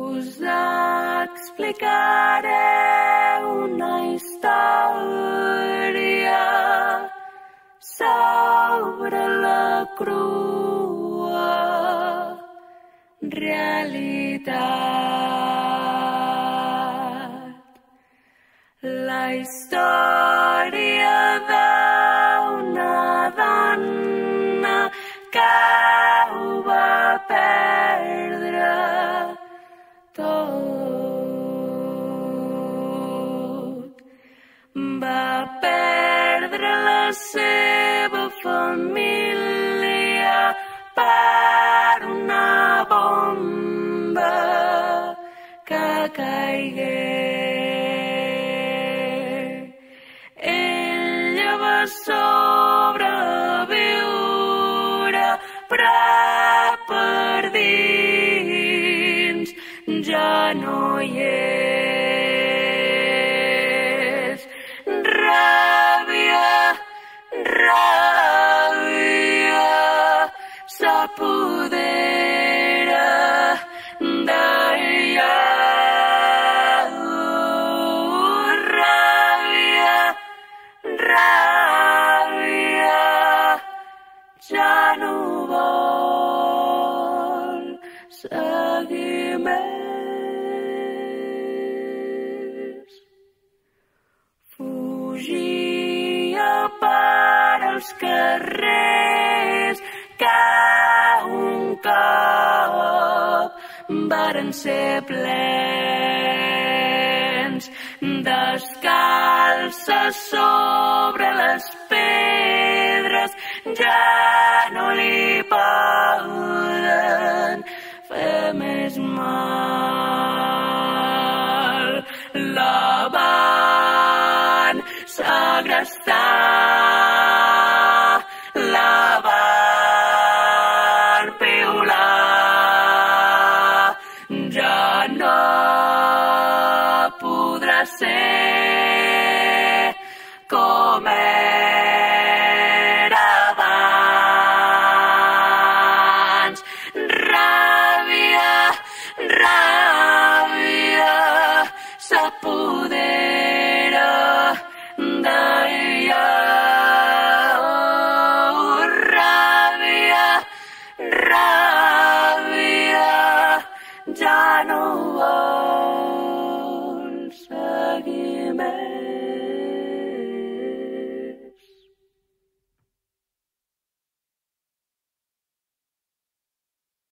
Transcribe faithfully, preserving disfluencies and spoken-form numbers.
Us explicaré una història sobre la crua realitat. La història d'una dona que ho va perdre tot. Va perdre la seva família per una bomba que caigué. Ella va sobreviure, però per dins ja no hi és. Ràbia, ràbia, s'apodera d'ella. Ràbia, ràbia, ja no vol seguir més. Fugia per als carrers que un cop varen ser plens. Descalça sobre les pedres, ja no li poden fer més mal. La van segrestar, la van violar, ja no podrà ser